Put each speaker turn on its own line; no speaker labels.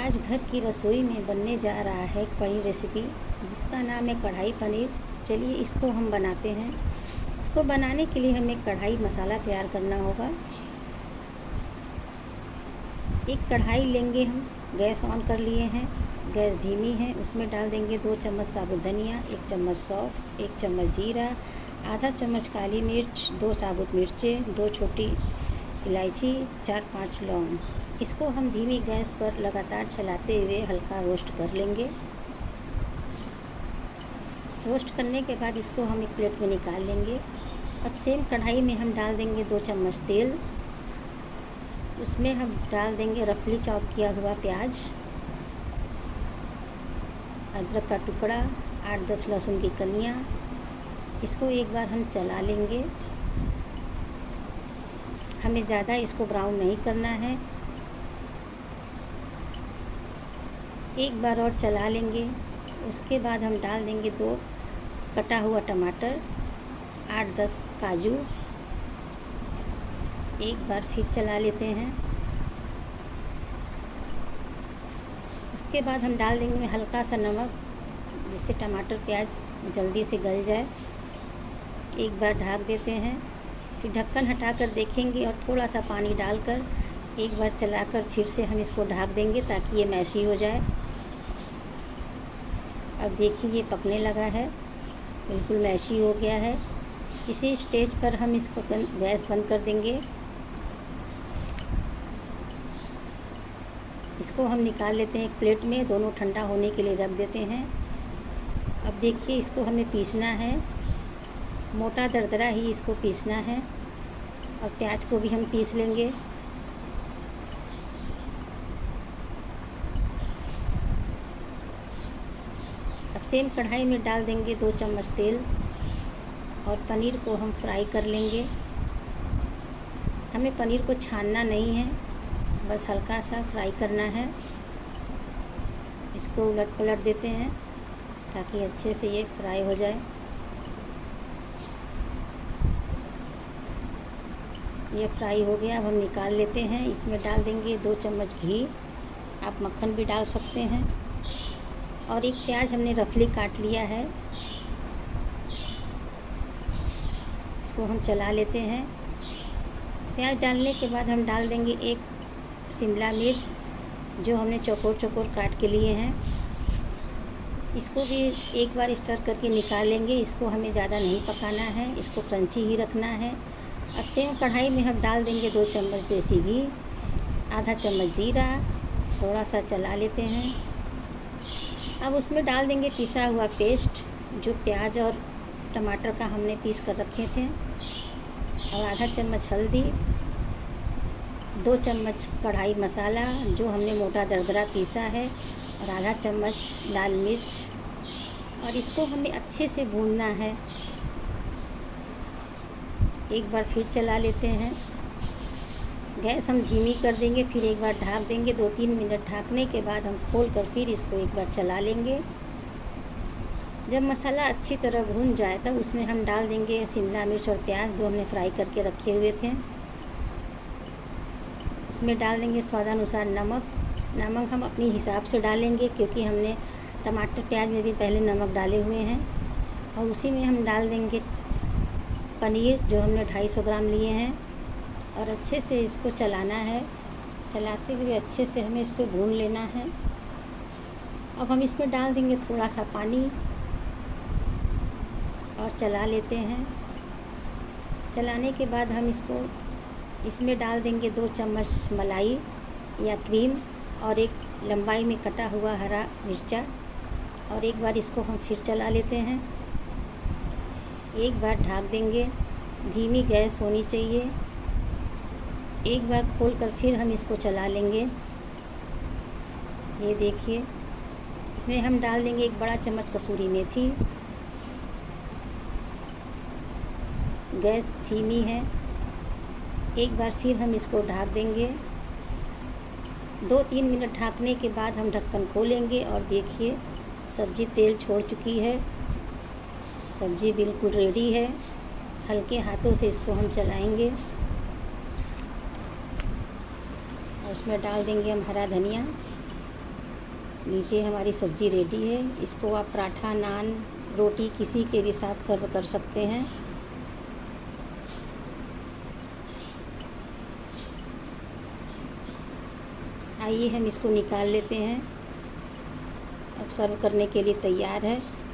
आज घर की रसोई में बनने जा रहा है एक पनीर रेसिपी जिसका नाम है कढ़ाई पनीर। चलिए इसको हम बनाते हैं। इसको बनाने के लिए हमें कढ़ाई मसाला तैयार करना होगा। एक कढ़ाई लेंगे हम, गैस ऑन कर लिए हैं, गैस धीमी है। उसमें डाल देंगे 2 चम्मच साबुत धनिया, 1 चम्मच सौंफ, 1 चम्मच जीरा, आधा चम्मच काली मिर्च, 2 साबुत मिर्चें, 2 छोटी इलायची, 4-5 लौंग। इसको हम धीमी गैस पर लगातार चलाते हुए हल्का रोस्ट कर लेंगे। रोस्ट करने के बाद इसको हम एक प्लेट में निकाल लेंगे। अब सेम कढ़ाई में हम डाल देंगे 2 चम्मच तेल। उसमें हम डाल देंगे रफली चॉप किया हुआ प्याज, अदरक का टुकड़ा, 8-10 लहसुन की कलियाँ। इसको एक बार हम चला लेंगे। हमें ज़्यादा इसको ब्राउन नहीं करना है, एक बार और चला लेंगे। उसके बाद हम डाल देंगे 2 कटा हुआ टमाटर, 8-10 काजू। एक बार फिर चला लेते हैं। उसके बाद हम डाल देंगे हल्का सा नमक, जिससे टमाटर प्याज जल्दी से गल जाए। एक बार ढक देते हैं, फिर ढक्कन हटाकर देखेंगे और थोड़ा सा पानी डालकर एक बार चलाकर फिर से हम इसको ढक देंगे ताकि ये मैशी हो जाए। अब देखिए ये पकने लगा है, बिल्कुल मैशी हो गया है। इसी स्टेज पर हम इसको गैस बंद कर देंगे। इसको हम निकाल लेते हैं एक प्लेट में, दोनों ठंडा होने के लिए रख देते हैं। अब देखिए इसको हमें पीसना है, मोटा दरदरा ही इसको पीसना है। और प्याज को भी हम पीस लेंगे। अब सेम कढ़ाई में डाल देंगे 2 चम्मच तेल और पनीर को हम फ्राई कर लेंगे। हमें पनीर को छानना नहीं है, बस हल्का सा फ्राई करना है। इसको उलट पलट देते हैं ताकि अच्छे से ये फ्राई हो जाए। ये फ्राई हो गया। अब हम निकाल लेते हैं। इसमें डाल देंगे 2 चम्मच घी, आप मक्खन भी डाल सकते हैं। और एक प्याज हमने रफली काट लिया है, इसको हम चला लेते हैं। प्याज डालने के बाद हम डाल देंगे 1 शिमला मिर्च, जो हमने चौकोर चौकोर काट के लिए हैं। इसको भी एक बार स्टर करके निकाल लेंगे। इसको हमें ज़्यादा नहीं पकाना है, इसको क्रंची ही रखना है। अब सेम कढ़ाई में हम डाल देंगे 2 चम्मच देसी घी, आधा चम्मच जीरा, थोड़ा सा चला लेते हैं। अब उसमें डाल देंगे पिसा हुआ पेस्ट, जो प्याज और टमाटर का हमने पीस कर रखे थे, और आधा चम्मच हल्दी, 2 चम्मच कढ़ाई मसाला जो हमने मोटा दरदरा पीसा है, और आधा चम्मच लाल मिर्च। और इसको हमें अच्छे से भूनना है। एक बार फिर चला लेते हैं। गैस हम धीमी कर देंगे, फिर एक बार ढक देंगे। 2-3 मिनट ढकने के बाद हम खोल कर फिर इसको एक बार चला लेंगे। जब मसाला अच्छी तरह भून जाए तब उसमें हम डाल देंगे शिमला मिर्च और प्याज, जो हमने फ्राई करके रखे हुए थे। उसमें डाल देंगे स्वादानुसार नमक। नमक हम अपने हिसाब से डालेंगे, क्योंकि हमने टमाटर प्याज में भी पहले नमक डाले हुए हैं। और उसी में हम डाल देंगे पनीर, जो हमने 250 ग्राम लिए हैं। और अच्छे से इसको चलाना है। चलाते हुए अच्छे से हमें इसको भून लेना है। अब हम इसमें डाल देंगे थोड़ा सा पानी और चला लेते हैं। चलाने के बाद हम इसमें डाल देंगे 2 चम्मच मलाई या क्रीम, और एक लंबाई में कटा हुआ हरा मिर्चा। और एक बार इसको हम फिर चला लेते हैं। एक बार ढक देंगे, धीमी गैस होनी चाहिए। एक बार खोलकर फिर हम इसको चला लेंगे। ये देखिए, इसमें हम डाल देंगे 1 बड़ा चम्मच कसूरी मेथी। गैस धीमी है। एक बार फिर हम इसको ढक देंगे। 2-3 मिनट ढकने के बाद हम ढक्कन खोलेंगे और देखिए सब्ज़ी तेल छोड़ चुकी है। सब्ज़ी बिल्कुल रेडी है। हल्के हाथों से इसको हम चलाएंगे। उसमें डाल देंगे हम हरा धनिया लीजिए हमारी सब्ज़ी रेडी है। इसको आप पराठा, नान, रोटी किसी के भी साथ सर्व कर सकते हैं। आइए हम इसको निकाल लेते हैं। अब सर्व करने के लिए तैयार है।